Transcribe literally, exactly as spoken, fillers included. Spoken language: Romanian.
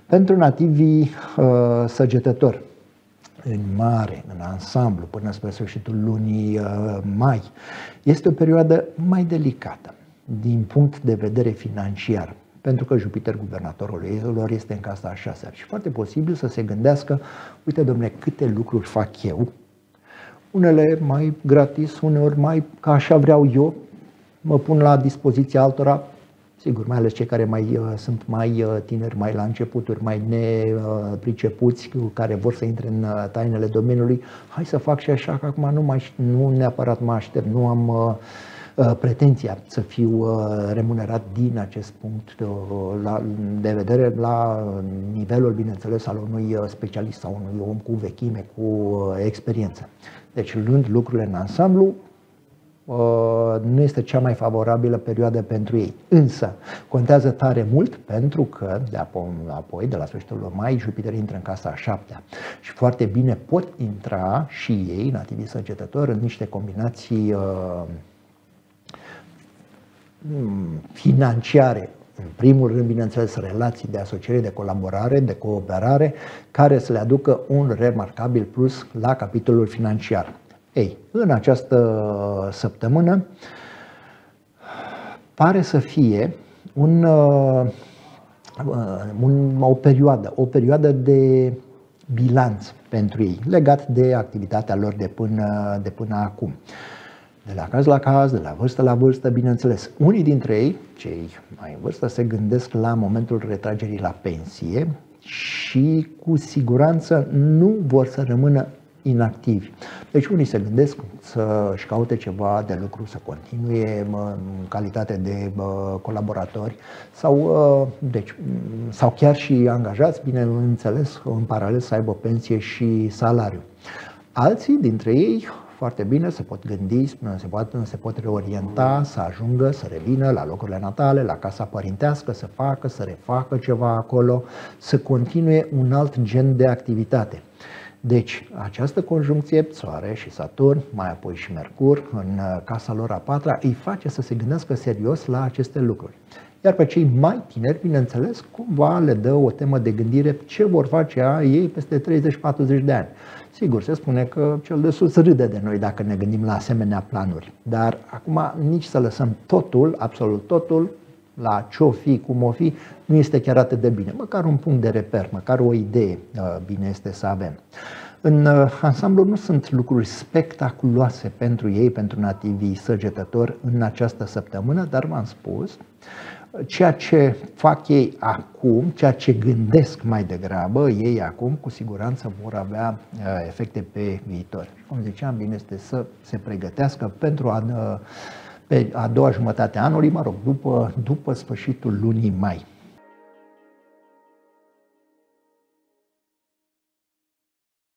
Pentru nativii uh, săgetători, în mare, în ansamblu, până spre sfârșitul lunii uh, mai, este o perioadă mai delicată din punct de vedere financiar, pentru că Jupiter, guvernatorul lor, este în casa a șasea și foarte posibil să se gândească, uite domnule, câte lucruri fac eu, unele mai gratis, uneori mai ca așa vreau eu, mă pun la dispoziția altora, sigur, mai ales cei care mai uh, sunt mai uh, tineri, mai la începuturi, mai nepricepuți, uh, care vor să intre în uh, tainele domeniului, hai să fac și așa, că acum nu, mai, nu neapărat mă aștept, nu am uh, uh, pretenția să fiu uh, remunerat din acest punct uh, la, de vedere la nivelul, bineînțeles, al unui specialist sau unui om cu vechime, cu uh, experiență. Deci, luând lucrurile în ansamblu, nu este cea mai favorabilă perioadă pentru ei. Însă, contează tare mult pentru că, de apoi, de la sfârșitul mai, Jupiter intră în casa a șaptea și foarte bine pot intra și ei, nativii săgetători, în niște combinații uh, financiare. În primul rând, bineînțeles, relații de asociere, de colaborare, de cooperare, care să le aducă un remarcabil plus la capitolul financiar. Ei, în această săptămână pare să fie un, un, o perioadă, o perioadă de bilanț pentru ei, legat de activitatea lor de până, de până acum. De la caz la caz, de la vârstă la vârstă, bineînțeles. Unii dintre ei, cei mai în vârstă, se gândesc la momentul retragerii la pensie și cu siguranță nu vor să rămână inactivi. Deci unii se gândesc să-și caute ceva de lucru, să continue în calitate de colaboratori sau, deci, sau chiar și angajați, bineînțeles, în paralel să aibă pensie și salariu. Alții dintre ei, foarte bine, se pot gândi, se pot, se pot reorienta, să ajungă, să revină la locurile natale, la casa părintească, să facă, să refacă ceva acolo, să continue un alt gen de activitate. Deci, această conjuncție, Soare și Saturn, mai apoi și Mercur, în casa lor a patra, îi face să se gândească serios la aceste lucruri. Iar pe cei mai tineri, bineînțeles, cumva le dă o temă de gândire ce vor face ei peste treizeci patruzeci de ani. Sigur, se spune că cel de sus râde de noi dacă ne gândim la asemenea planuri. Dar acum nici să lăsăm totul, absolut totul, la ce-o fi, cum o fi, nu este chiar atât de bine. Măcar un punct de reper, măcar o idee bine este să avem. În ansamblu nu sunt lucruri spectaculoase pentru ei, pentru nativii săgetători în această săptămână, dar v-am spus, ceea ce fac ei acum, ceea ce gândesc mai degrabă ei acum, cu siguranță vor avea efecte pe viitor. Cum ziceam, bine este să se pregătească pentru a, pe a doua jumătate a anului, mă rog, după, după sfârșitul lunii mai.